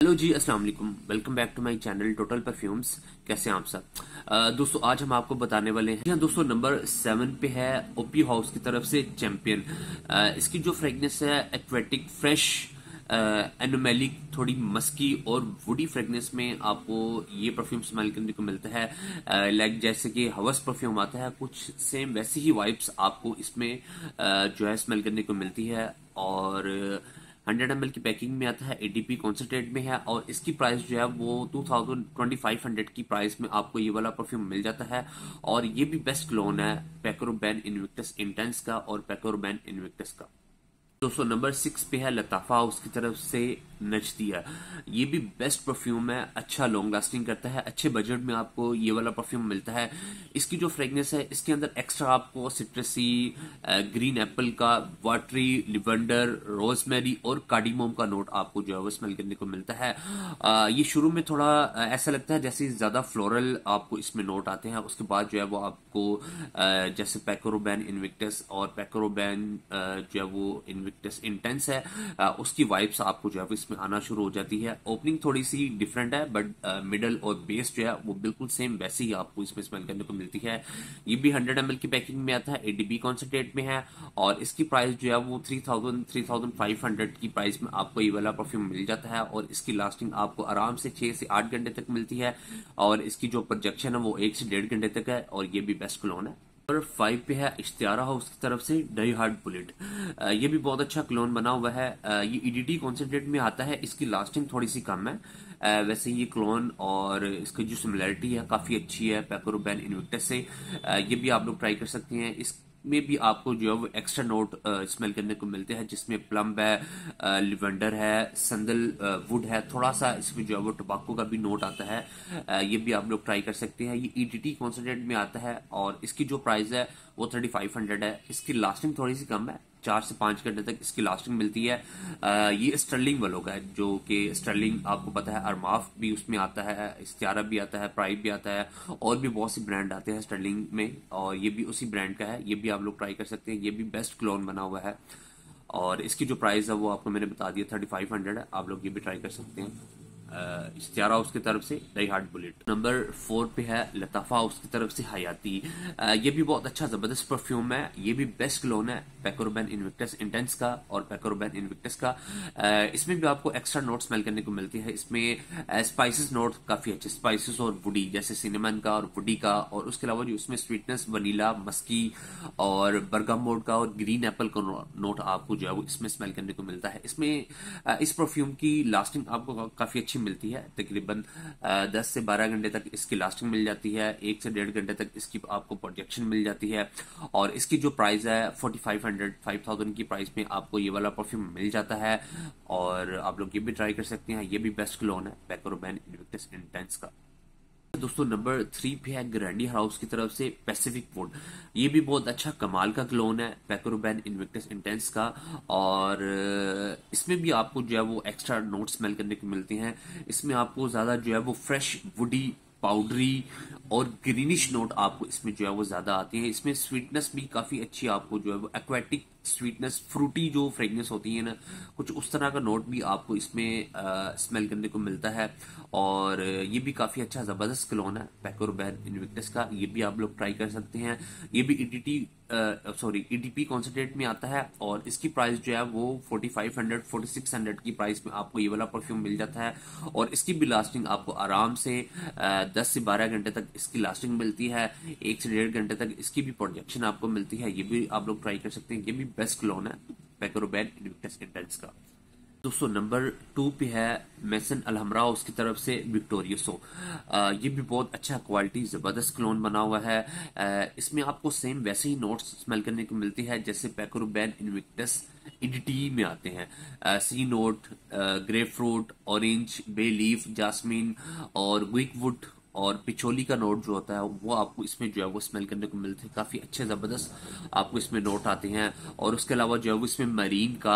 Hello जी, अस्सलाम वालेकुम। Welcome back to my channel total perfumes. कैसे हैं आप सब? दोस्तों, आज हम आपको बताने वाले हैं। यहाँ दोस्तों नंबर 7 पे है ओपी हाउस की तरफ से चैंपियन। इसकी जो फ्रेगनेंस है एक्वेटिक फ्रेश एनोमेलिक, थोड़ी मस्की और वुडी फ्रेगनेंस में आपको ये परफ्यूम स्मेल करने को मिलता है। लाइक जैसे कि हवस परफ्यूम आता है, कुछ सेम वैसी ही वाइब्स आपको इसमें जो है स्मेल करने को मिलती है। और 100 ml की पैकिंग में आता है, एडीपी कॉन्सेंट्रेट में है और इसकी प्राइस जो है वो 2500 की प्राइस में आपको ये वाला परफ्यूम मिल जाता है। और ये भी बेस्ट क्लोन है पैको रॉबिन इनविक्टस इंटेंस का और पैको रॉबिन इनविक्टस का। दोस्तों नंबर 6 पे है लताफा हाउस की तरफ से नचदिया। ये भी बेस्ट परफ्यूम है, अच्छा लॉन्ग लास्टिंग करता है, अच्छे बजट में आपको ये वाला परफ्यूम मिलता है। इसकी जो फ्रेगनेंस है, इसके अंदर एक्स्ट्रा आपको सिट्रसी, ग्रीन एप्पल का, वाटरी, लिवेंडर, रोजमेरी और कार्डिमोम का नोट आपको जो है वो स्मेल करने को मिलता है। ये शुरू में थोड़ा ऐसा लगता है जैसे ज्यादा फ्लोरल आपको इसमें नोट आते हैं, उसके बाद जो है वो आपको जैसे पैको रॉबिन इनविक्टस और पैको रॉबिन जो है वो इनविक्टस इंटेंस है, उसकी वाइब्स आपको जो है इसमें आना शुरू हो जाती है। ओपनिंग थोड़ी सी डिफरेंट है, बट मिडल और बेस जो है वो बिल्कुल सेम वैसे ही आपको इसमें स्मेल करने को मिलती है। ये भी 100 ml की पैकिंग में आता है, एडीबी कॉन्सेंट्रेट में है और इसकी प्राइस जो है वो 3500 की प्राइस में आपको ये वाला परफ्यूम मिल जाता है। और इसकी लास्टिंग आपको आराम से 6 से 8 घंटे तक मिलती है और इसकी जो प्रोजेक्शन है वो 1 से 1.5 घंटे तक है और ये भी बेस्ट क्लोन है। नंबर 5 पे है इश्तियारा हाउस की तरफ से डाई हार्ड बुलेट। ये भी बहुत अच्छा क्लोन बना हुआ है। ये ईडीटी कॉन्सेंट्रेट में आता है, इसकी लास्टिंग थोड़ी सी कम है। वैसे ये क्लोन और इसकी जो सिमिलरिटी है काफी अच्छी है पैको रॉबिन इनविक्टस से। ये भी आप लोग ट्राई कर सकते हैं। इसमें भी आपको जो है वो एक्स्ट्रा नोट स्मेल करने को मिलते हैं, जिसमें प्लम है, लिवेंडर है, संदल वुड है, थोड़ा सा इसमें जो है वो टोबैको का भी नोट आता है। ये भी आप लोग ट्राई कर सकते हैं। ये ईडीटी कॉन्सेंट्रेट में आता है और इसकी जो प्राइस है वो 3500 है। इसकी लास्टिंग थोड़ी सी कम है, 4 से 5 घंटे तक इसकी लास्टिंग मिलती है। ये स्टर्लिंग वालों का है, जो कि स्टर्लिंग आपको पता है, अरमाफ भी उसमें आता है, इस्तियारा भी आता है, प्राइड भी आता है और भी बहुत सी ब्रांड आते हैं स्टर्लिंग में, और ये भी उसी ब्रांड का है। ये भी आप लोग ट्राई कर सकते हैं। ये भी बेस्ट क्लोन बना हुआ है और इसकी जो प्राइस है वो आपको मैंने बता दिया, 3500 है। आप लोग ये भी ट्राई कर सकते हैं। इश्तियारा हाउस की तरफ से डाई हार्ड बुलेट। नंबर 4 पे है लताफा हाउस की तरफ से हयाती। ये भी बहुत अच्छा जबरदस्त परफ्यूम है। ये भी बेस्ट क्लोन है पैको रॉबिन इनविक्टस इंटेंस का और पैको रॉबिन इनविक्टस का। इसमें भी आपको एक्स्ट्रा नोट स्मेल करने को मिलती है। इसमें स्पाइसेस नोट काफी अच्छे, स्पाइसेस और वुडी, जैसे सिनेमन का और वुडी का, और उसके अलावा जो इसमें स्वीटनेस, वनीला, मस्की और बर्गामोट का और ग्रीन एप्पल का नोट आपको जो है वो इसमें स्मेल करने को मिलता है। इसमें इस परफ्यूम की लास्टिंग आपको काफी अच्छी मिलती है, तकरीबन 10 से 12 घंटे तक इसकी लास्टिंग मिल जाती है, 1 से 1.5 घंटे तक इसकी आपको प्रोजेक्शन मिल जाती है। और इसकी जो प्राइस है 5000 की प्राइस में आपको ये वाला परफ्यूम मिल जाता है और आप लोग ये भी ट्राई कर सकते हैं। ये भी बेस्ट क्लोन है पैको रॉबिन इनविक्टस इंटेंस का। दोस्तों नंबर 3 पे है ग्रैंडी हाउस की तरफ से पैसिफिक वुड। ये भी बहुत अच्छा कमाल का क्लोन है पैको रॉबिन इनविक्टस इंटेंस का और इसमें भी आपको जो है वो एक्स्ट्रा नोट स्मेल करने को मिलते हैं। इसमें आपको ज्यादा जो है वो फ्रेश, वुडी, पाउडरी और ग्रीनिश नोट आपको इसमें जो है वो ज्यादा आती है। इसमें स्वीटनेस भी काफी अच्छी आपको जो है वो एक्वेटिक स्वीटनेस, फ्रूटी जो फ्रेगनेंस होती है ना, कुछ उस तरह का नोट भी आपको इसमें स्मेल करने को मिलता है। और ये भी काफी अच्छा जबरदस्त क्लोन है पैको रॉबिन इनविक्टस का। ये भी आप लोग ट्राई कर सकते हैं। ये भी ईडीपी कॉन्सेंट्रेट में आता है और इसकी प्राइस जो है वो 4600 की प्राइस में आपको ये वाला परफ्यूम मिल जाता है। और इसकी भी लास्टिंग आपको आराम से 10 से 12 घंटे तक इसकी लास्टिंग मिलती है, 1 से 1.5 घंटे तक इसकी भी प्रोजेक्शन आपको मिलती है। ये भी आप लोग ट्राई कर सकते हैं। ये भी बेस्ट क्लोन है पैको रॉबिन इनविक्टस इंटेंस का। दोस्तों नंबर 2 पे है मेसन अलहमरा उसकी तरफ से विक्टोरियोसो। ये भी बहुत अच्छा क्वालिटी जबरदस्त क्लोन बना हुआ है। इसमें आपको सेम वैसे ही नोट्स स्मेल करने को मिलती है जैसे पैको रॉबिन इनविक्टस ईडीटी में आते हैं। Sea note, grape fruit, orange, bay leaf, jasmine और गुइक वुड और पिचोली का नोट जो होता है वो आपको इसमें जो है वो स्मेल करने को मिलते हैं। काफी अच्छे जबरदस्त आपको इसमें नोट आते हैं। और उसके अलावा जो है वो इसमें मरीन का,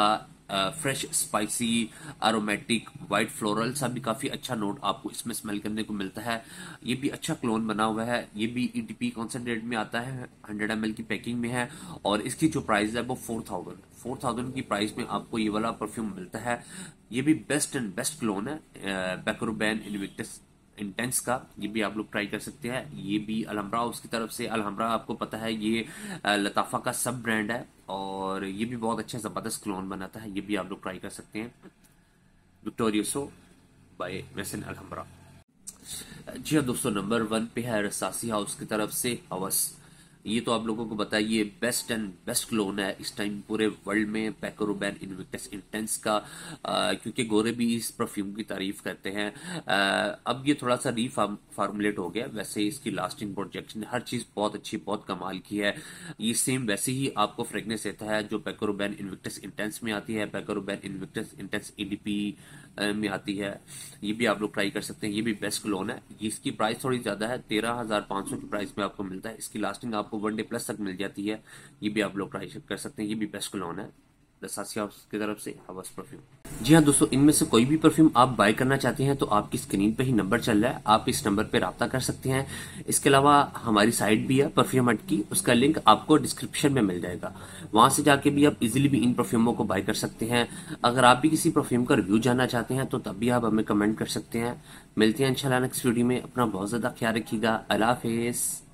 fresh, spicy, aromatic, white floral सा भी काफी अच्छा नोट आपको इसमें स्मेल करने को मिलता है। ये भी अच्छा क्लोन बना हुआ है। ये भी EDP कॉन्सेंट्रेट में आता है, 100 ml की पैकिंग में है और इसकी जो प्राइस है वो 4000 की प्राइस में आपको ये वाला परफ्यूम मिलता है। ये भी बेस्ट एंड बेस्ट क्लोन है पैको रबैन इनविक्टस इंटेंस का। ये भी आप लोग ट्राई कर सकते हैं। ये भी अलहम्ब्रा उसकी तरफ से। अलहम्ब्रा आपको पता है ये लताफा का सब ब्रांड है और ये भी बहुत अच्छा जबरदस्त क्लोन बनाता है। ये भी आप लोग ट्राई कर सकते हैं, विक्टोरियोसो बाय मेसन अलहम्ब्रा। जी हाँ दोस्तों, नंबर 1 पे है रसासी हाउस की तरफ से हवस। ये तो आप लोगों को बताइए, ये बेस्ट एंड बेस्ट क्लोन है इस टाइम पूरे वर्ल्ड में पैको रबैन इनविक्टस इंटेंस का, क्योंकि गोरे भी इस परफ्यूम की तारीफ करते हैं। अब ये थोड़ा सा फार्मुलेट हो गया, वैसे इसकी लास्टिंग, प्रोजेक्शन, हर चीज बहुत अच्छी, बहुत कमाल की है। ये सेम वैसे ही आपको फ्रेगनेंस देता है जो पैको रबैन इनविक्टस इंटेंस में आती है, Paco Rabanne Invictus intense EDP में आती है। ये भी आप लोग ट्राई कर सकते हैं। ये भी बेस्ट क्लोन है। इसकी प्राइस थोड़ी ज्यादा है, 13,500 की प्राइस में आपको मिलता है। इसकी लास्टिंग आपको 1 डे प्लस तक मिल जाती है। ये भी आप लोग ट्राई कर सकते हैं। ये भी बेस्ट क्लोन है रसासी हाउस की तरफ से हवस परफ्यूम। जी हाँ दोस्तों, इनमें से कोई भी परफ्यूम आप बाय करना चाहते हैं तो आपकी स्क्रीन पे ही नंबर चल रहा है, आप इस नंबर पे राब्ता कर सकते हैं। इसके अलावा हमारी साइट भी है परफ्यूम हट की, उसका लिंक आपको डिस्क्रिप्शन में मिल जाएगा। वहां से जाके भी आप इजीली भी इन परफ्यूमों को बाय कर सकते हैं। अगर आप भी किसी परफ्यूम का रिव्यू जानना चाहते हैं तो तब भी आप हमें कमेंट कर सकते हैं। मिलते हैं इंशाल्लाह नेक्स्ट वीडियो में। अपना बहुत ज्यादा ख्याल रखिएगा। अल्लाह हाफिज।